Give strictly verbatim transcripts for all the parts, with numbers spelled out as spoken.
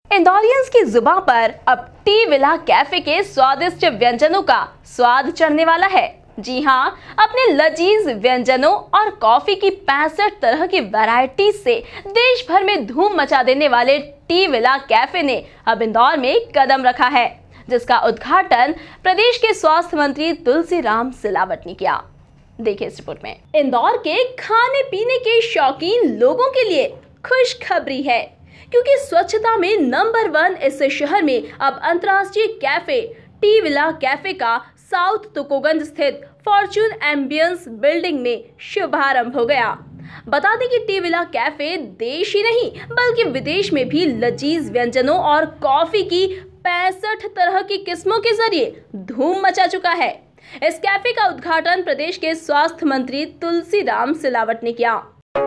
इंदौरियंस की जुबान पर अब टी विला कैफे के स्वादिष्ट व्यंजनों का स्वाद चढ़ने वाला है। जी हाँ, अपने लजीज व्यंजनों और कॉफी की पैंसठ तरह की वैरायटी से देश भर में धूम मचा देने वाले टी विला कैफे ने अब इंदौर में कदम रखा है, जिसका उद्घाटन प्रदेश के स्वास्थ्य मंत्री तुलसीराम सिलावट ने किया। देखिए इस रिपोर्ट में। इंदौर के खाने पीने के शौकीन लोगों के लिए खुशखबरी है, क्योंकि स्वच्छता में नंबर वन इस शहर में अब अंतर्राष्ट्रीय कैफे टी विला कैफे का साउथ तुकोगंज स्थित फॉर्च्यून एम्बियंस बिल्डिंग में शुभारंभ हो गया। बता दें कि टी विला कैफे देश ही नहीं बल्कि विदेश में भी लजीज व्यंजनों और कॉफी की पैंसठ तरह की किस्मों के जरिए धूम मचा चुका है। इस कैफे का उद्घाटन प्रदेश के स्वास्थ्य मंत्री तुलसीराम सिलावट ने किया।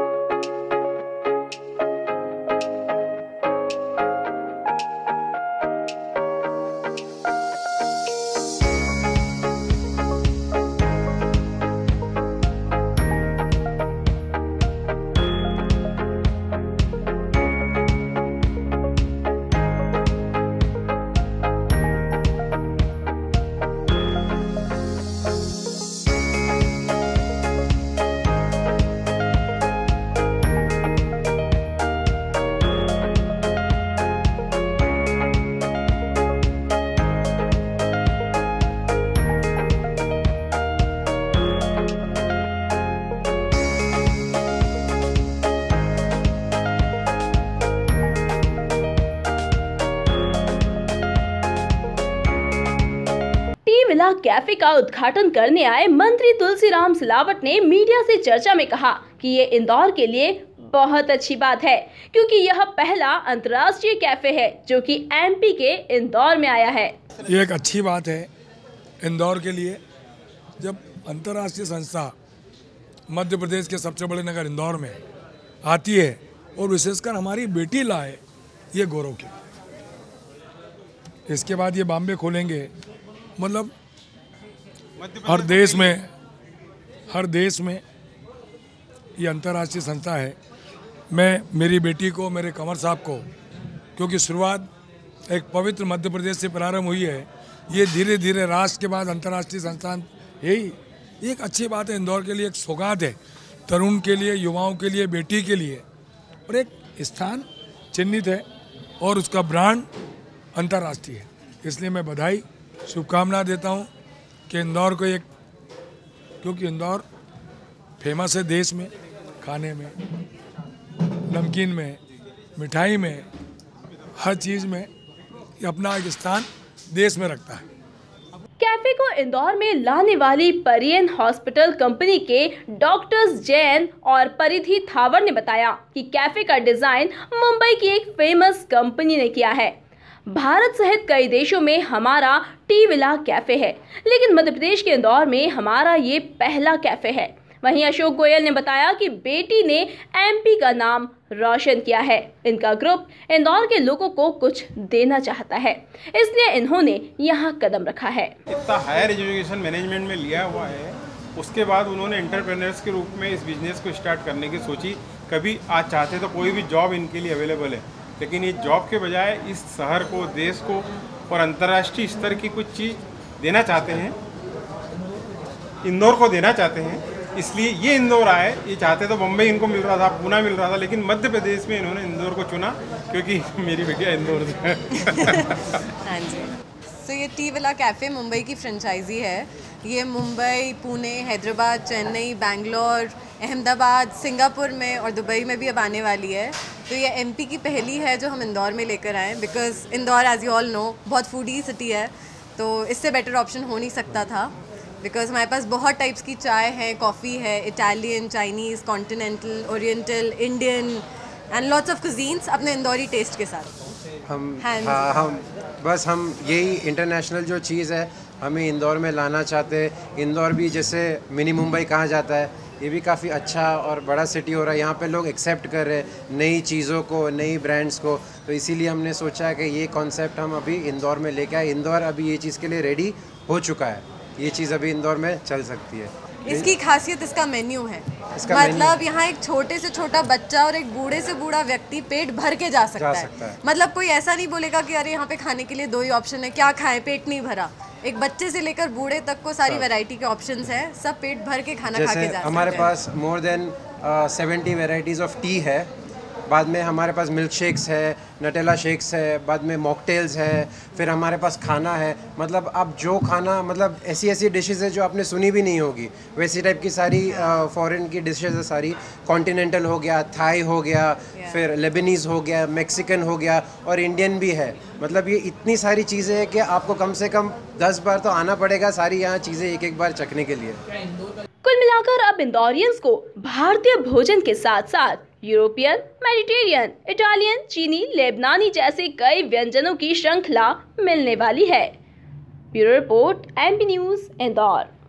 टी विला कैफे का उद्घाटन करने आए मंत्री तुलसीराम सिलावट ने मीडिया से चर्चा में कहा कि ये इंदौर के लिए बहुत अच्छी बात है, क्योंकि यह पहला अंतर्राष्ट्रीय कैफे है जो कि एमपी के इंदौर में आया है। ये एक अच्छी बात है इंदौर के लिए, जब अंतर्राष्ट्रीय संस्था मध्य प्रदेश के सबसे बड़े नगर इंदौर में आती है और विशेषकर हमारी बेटी लाए, ये गौरव की। इसके बाद ये बॉम्बे खोलेंगे, मतलब हर देश में हर देश में ये अंतर्राष्ट्रीय संस्था है। मैं मेरी बेटी को, मेरे कंवर साहब को, क्योंकि शुरुआत एक पवित्र मध्य प्रदेश से प्रारंभ हुई है, ये धीरे धीरे राष्ट्र के बाद अंतर्राष्ट्रीय संस्थान यही एक अच्छी बात है। इंदौर के लिए एक सौगात है, तरुण के लिए, युवाओं के लिए, बेटी के लिए, और एक स्थान चिन्हित है और उसका ब्रांड अंतर्राष्ट्रीय है। इसलिए मैं बधाई शुभकामना देता हूँ कि इंदौर को एक, क्योंकि इंदौर फेमस है देश में, खाने में, नमकीन में, मिठाई में, हर चीज़ में ये अपना एक स्थान देश में रखता है। कैफे को इंदौर में लाने वाली परियन हॉस्पिटल कंपनी के डॉक्टर्स जैन और परिधि थावर ने बताया कि कैफे का डिजाइन मुंबई की एक फेमस कंपनी ने किया है। भारत सहित कई देशों में हमारा टी विला कैफे है, लेकिन मध्य प्रदेश के इंदौर में हमारा ये पहला कैफे है। वहीं अशोक गोयल ने बताया कि बेटी ने एमपी का नाम रोशन किया है। इनका ग्रुप इंदौर के लोगों को कुछ देना चाहता है, इसलिए इन्होंने यहाँ कदम रखा है। इतना हायर एजुकेशन मैनेजमेंट में लिया हुआ है, उसके बाद उन्होंने एंटरप्रेन्योर्स के रूप में इस बिजनेस को स्टार्ट करने की सोची। कभी आज चाहते तो कोई भी जॉब इनके लिए अवेलेबल है, लेकिन ये जॉब के बजाय इस शहर को, देश को और अंतर्राष्ट्रीय स्तर की कुछ चीज़ देना चाहते हैं, इंदौर को देना चाहते हैं। इसलिए ये इंदौर आए। ये चाहते तो बम्बई इनको मिल रहा था, पूना मिल रहा था, लेकिन मध्य प्रदेश में इन्होंने इंदौर को चुना क्योंकि मेरी बेटिया इंदौर से है। हाँ जी। तो ये टी विला कैफ़े मुंबई की फ्रेंचाइजी है। ये मुंबई, पुणे, हैदराबाद, चेन्नई, बैंगलोर, अहमदाबाद, सिंगापुर में और दुबई में भी अब आने वाली है। तो ये एमपी की पहली है जो हम इंदौर में लेकर आए, because Indore as you all know बहुत फूडी सिटी है, तो इससे बेटर ऑप्शन हो नहीं सकता था। बिकॉज हमारे पास बहुत टाइप्स की चाय है, कॉफ़ी है, Italian, Chinese, continental, oriental, Indian and lots of cuisines अपने इंदौरी टेस्ट के साथ। हम हाँ हम बस हम यही इंटरनेशनल जो चीज़ है हमें इंदौर में लाना चाहते हैं। इंदौर भी जैसे मिनी मुंबई कहा जाता है, ये भी काफ़ी अच्छा और बड़ा सिटी हो रहा है। यहाँ पे लोग एक्सेप्ट कर रहे हैं नई चीज़ों को, नई ब्रांड्स को, तो इसीलिए हमने सोचा कि ये कॉन्सेप्ट हम अभी इंदौर में लेके आए। इंदौर अभी ये चीज़ के लिए रेडी हो चुका है, ये चीज़ अभी इंदौर में चल सकती है। इसकी खासियत इसका मेन्यू है। इसका मतलब यहाँ एक छोटे से छोटा बच्चा और एक बूढ़े से बूढ़ा व्यक्ति पेट भर के जा सकता, जा है।, सकता है। मतलब कोई ऐसा नहीं बोलेगा कि अरे यहाँ पे खाने के लिए दो ही ऑप्शन है, क्या खाएं, पेट नहीं भरा। एक बच्चे से लेकर बूढ़े तक को सारी वैरायटी के ऑप्शंस हैं, सब पेट भर के खाना खा के जा सकते हैं। हमारे पास more than seventy varieties of tea है, बाद में हमारे पास मिल्क शेक्स है, नटेला शेक्स है, बाद में मॉकटेल्स है, फिर हमारे पास खाना है। मतलब आप जो खाना, मतलब ऐसी ऐसी डिशेस है जो आपने सुनी भी नहीं होगी, वैसी टाइप की सारी फॉरेन की डिशेस है सारी। कॉन्टिनेंटल हो गया, थाई हो गया, yeah. फिर लेबनीज़ हो गया, मैक्सिकन हो गया और इंडियन भी है। मतलब ये इतनी सारी चीज़ें हैं कि आपको कम से कम दस बार तो आना पड़ेगा सारी यहाँ चीज़ें एक एक बार चखने के लिए। कुल मिलाकर अब इंदौरियंस को भारतीय भोजन के साथ साथ यूरोपियन, मेडिटेरियन, इटालियन, चीनी, लेबनानी जैसे कई व्यंजनों की श्रृंखला मिलने वाली है। Bureau report, M P news, Indore.